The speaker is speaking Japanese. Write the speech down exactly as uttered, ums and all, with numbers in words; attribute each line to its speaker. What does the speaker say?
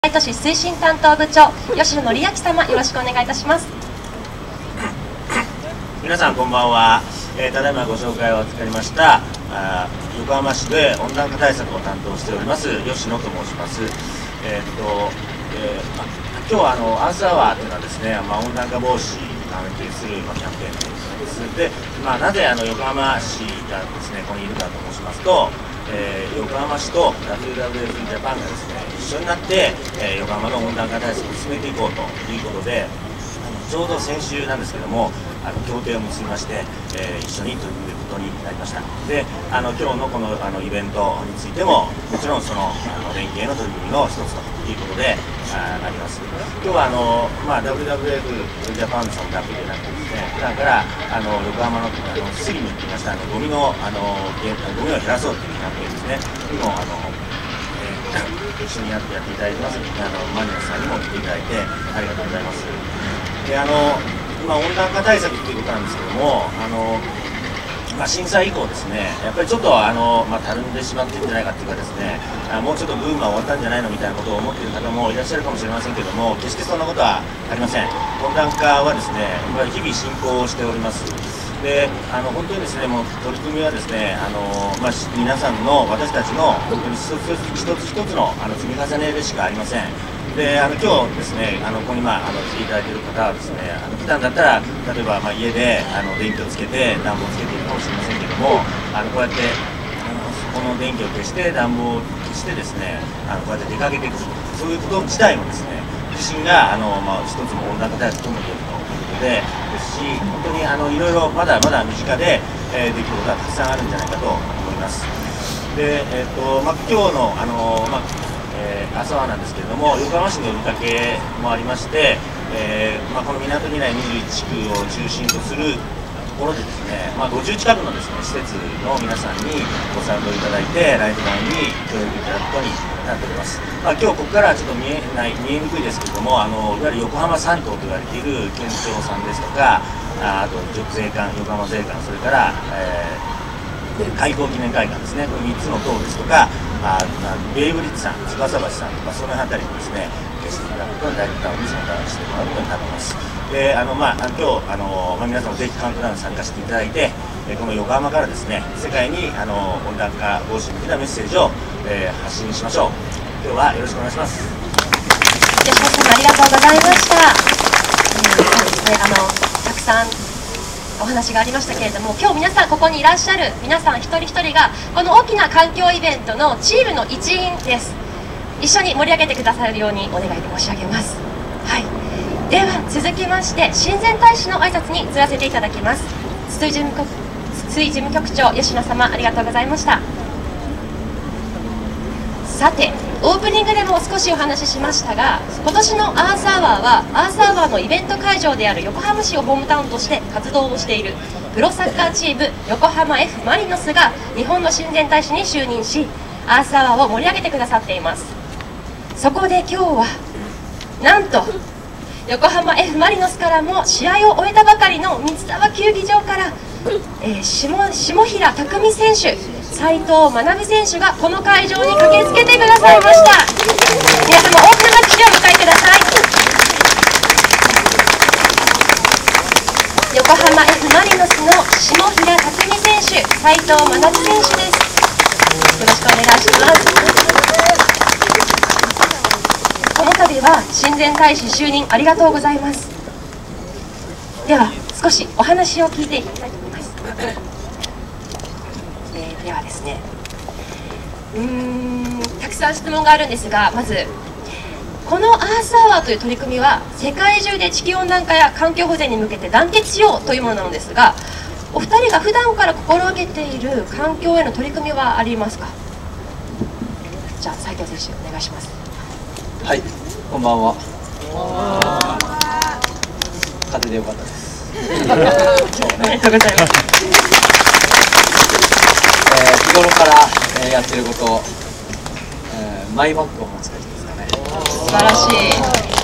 Speaker 1: 都市推進担当部長吉野則明様、よろしくお願いいたします。
Speaker 2: 皆さんこんばんは。えー、ただいまご紹介を預かりましたあ横浜市で温暖化対策を担当しております吉野と申します。えーっとえーま、今日はあのアースアワーというのはですね、まあ、温暖化防止に関係する、まあ、キャンペーンです。で、まあ、なぜあの横浜市がですねここにいるかと申しますと、えー、横浜市と ダブリューダブリューエフ ジャパンがですね一緒になって、えー、横浜の温暖化対策を進めていこうということで、ちょうど先週なんですけどもあの協定を結びまして、えー、一緒に取り組むことになりました。で、あの今日のこのあのイベントについてももちろんそのあの連携の取り組みの一つということでああります。今日はあの、まあ、ダブリューダブリューエフ ジャパンさんだけでなくてですね、普段からあの横浜のあのスリムって言いましたあのゴミのあのゴミを減らそうというキャンペーンですね。にもあの一緒にやってやっていただいてます。あのマニアさんにも来ていただいてありがとうございます。で、あの今温暖化対策ということなんですけども、あの、まあ、震災以降ですね、やっぱりちょっとあの、まあ、たるんでしまってるんじゃないかというかですね、あもうちょっとブームは終わったんじゃないのみたいなことを思っている方もいらっしゃるかもしれませんけども、決してそんなことはありません。温暖化はですね、やっぱり日々進行しております。で、あの本当にですね、もう取り組みはですね、あのまあ、皆さんの私たちの本当に一つ一つ一つのあの積み重ねでしかありません。で、あの今日ですね、あのここに、まあ、あの来ていただいている方はですね、あの普段だったら例えば、まあ、家であの電気をつけて暖房をつけているかもしれませんけども、あのこうやってあのこの電気を消して暖房を消してですね、あのこうやって出かけていく、そういうこと自体もですね、自身があの、まあ、一つの温暖化対策とも言えるということでですし、本当にあのいろいろまだまだ身近で、えー、できることはたくさんあるんじゃないかと思います。で、えーっとまあ、今日のあの、まあえー、朝はなんですけれども、横浜市の呼びかけもありまして、えーまあ、このみなとみらいにじゅういち区を中心とするところでですね、まあ、ごじゅう近くのですね施設の皆さんにご賛同いただいて、ライトダウンに協力いただくことになっております。まあ、今日ここからはちょっと見えない見えにくいですけれども、あのいわゆる横浜三島と言われている県庁さんですとか、ああと税関、横浜税関、それから、えー開港記念会館ですね、これみっつの塔ですとか、あベイブリッジさん、翼橋さんとか、その辺りにですね、していただくことにライトダウンに参加してもらうことになっています。で、あのまあ、今日あの、まあ、皆さんもぜひカウントダウンに参加していただいて、この横浜からですね、世界にあの温暖化防止に向けたメッセージを、えー、発信しましょう。今日はよろしくお願いします。
Speaker 1: 吉野様、ありがとうございました。そうですね、あのたくさんお話がありましたけれども、今日皆さんここにいらっしゃる皆さん一人一人がこの大きな環境イベントのチームの一員です。一緒に盛り上げてくださるようにお願い申し上げます。はい、では続きまして親善大使の挨拶に移らせていただきます。筒井事務局、筒井事務局長吉野様、ありがとうございました。さて、オープニングでも少しお話ししましたが、今年のアースアワーはアースアワーのイベント会場である横浜市をホームタウンとして活動をしているプロサッカーチーム横浜 F マリノスが日本の親善大使に就任し、アースアワーを盛り上げてくださっています。そこで今日はなんと横浜 F マリノスからも試合を終えたばかりの三沢球技場から、えー、下, 下平拓海選手、斉藤学選手がこの会場に駆けつけてくださいました。皆様大きな拍手でお迎えください。横浜 F マリノスの下平拓海選手、斉藤学選手です。よろしくお願いします。この度は親善大使就任ありがとうございます。では少しお話を聞いていきたいと思います。えー、ではですね、うーんたくさん質問があるんですが、まずこのアースアワーという取り組みは世界中で地球温暖化や環境保全に向けて団結しようというものなのですが、お二人が普段から心がけている環境への取り組みはありますか？じゃあ斉藤選手お願いします。
Speaker 3: はい、こんばんは。風でよかったです。
Speaker 1: ありがとうございます。
Speaker 3: えー、日頃から、えー、やってること、えー、マイバッグを持つことですかね。
Speaker 1: 素晴らしい。